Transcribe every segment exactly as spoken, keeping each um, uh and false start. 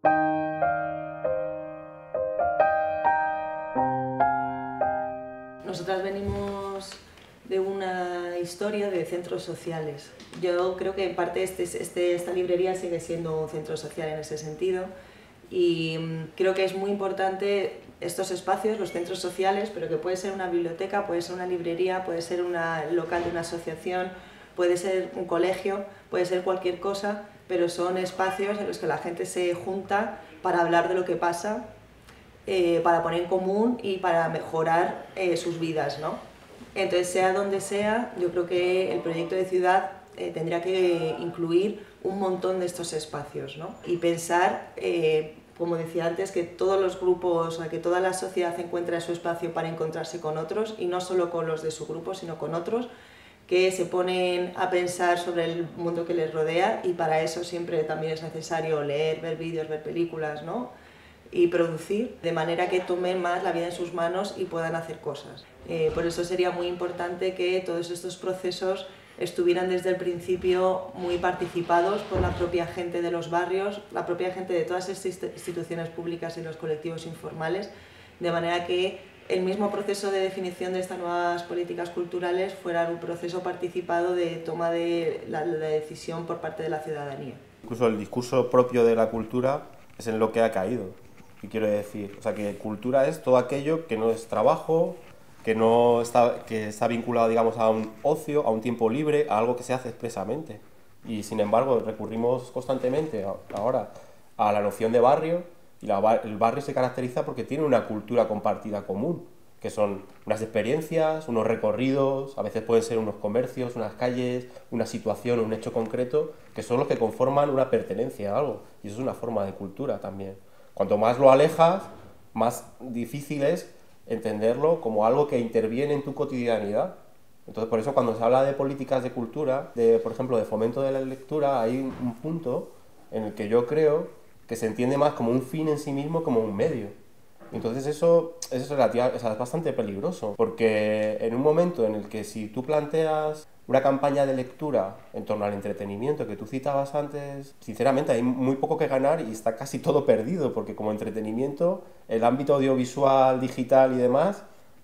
Nosotras venimos de una historia de centros sociales. Yo creo que en parte este, este, esta librería sigue siendo un centro social en ese sentido, y creo que es muy importante estos espacios, los centros sociales, pero que puede ser una biblioteca, puede ser una librería, puede ser un local de una asociación, puede ser un colegio, puede ser cualquier cosa, pero son espacios en los que la gente se junta para hablar de lo que pasa, eh, para poner en común y para mejorar eh, sus vidas, ¿no? Entonces, sea donde sea, yo creo que el proyecto de ciudad eh, tendría que incluir un montón de estos espacios, ¿no? Y pensar, eh, como decía antes, que todos los grupos, o sea, que toda la sociedad encuentra su espacio para encontrarse con otros, y no solo con los de su grupo, sino con otros, que se ponen a pensar sobre el mundo que les rodea, y para eso siempre también es necesario leer, ver vídeos, ver películas, ¿no? Y producir, de manera que tomen más la vida en sus manos y puedan hacer cosas. Eh, por eso sería muy importante que todos estos procesos estuvieran desde el principio muy participados por la propia gente de los barrios, la propia gente de todas estas instituciones públicas y los colectivos informales, de manera que el mismo proceso de definición de estas nuevas políticas culturales fuera un proceso participado de toma de la, la decisión por parte de la ciudadanía. Incluso el discurso propio de la cultura es en lo que ha caído. ¿Qué quiero decir? O sea, que cultura es todo aquello que no es trabajo, que no está, que está vinculado, digamos, a un ocio, a un tiempo libre, a algo que se hace expresamente. Y sin embargo, recurrimos constantemente ahora a la noción de barrio, y la, el barrio se caracteriza porque tiene una cultura compartida común, que son unas experiencias, unos recorridos, a veces pueden ser unos comercios, unas calles, una situación, un hecho concreto, que son los que conforman una pertenencia a algo. Y eso es una forma de cultura también. Cuanto más lo alejas, más difícil es entenderlo como algo que interviene en tu cotidianidad. Entonces, por eso cuando se habla de políticas de cultura, de, por ejemplo, de fomento de la lectura, hay un punto en el que yo creo que se entiende más como un fin en sí mismo, como un medio. Entonces eso, eso es, relativa, o sea, es bastante peligroso, porque en un momento en el que si tú planteas una campaña de lectura en torno al entretenimiento que tú citabas antes, sinceramente hay muy poco que ganar y está casi todo perdido, porque como entretenimiento, el ámbito audiovisual, digital y demás,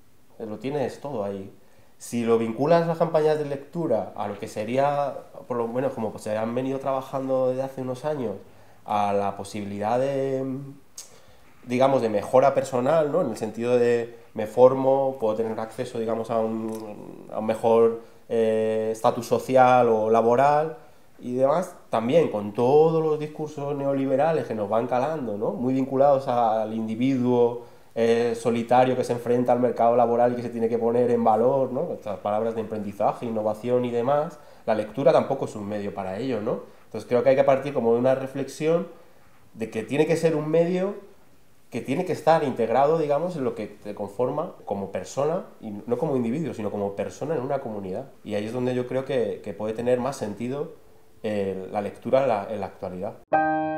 lo tienes todo ahí. Si lo vinculas las campañas de lectura a lo que sería, por lo menos como se han venido trabajando desde hace unos años, a la posibilidad de, digamos, de mejora personal, ¿no? En el sentido de me formo, puedo tener acceso, digamos, a un, a un mejor estatus eh, social o laboral y demás, también con todos los discursos neoliberales que nos van calando, ¿no? Muy vinculados al individuo eh, solitario que se enfrenta al mercado laboral y que se tiene que poner en valor, ¿no? Estas palabras de emprendizaje, innovación y demás, la lectura tampoco es un medio para ello, ¿no? Entonces creo que hay que partir como de una reflexión de que tiene que ser un medio que tiene que estar integrado, digamos, en lo que te conforma como persona, y no como individuo, sino como persona en una comunidad. Y ahí es donde yo creo que, que puede tener más sentido eh, la lectura en la, en la actualidad.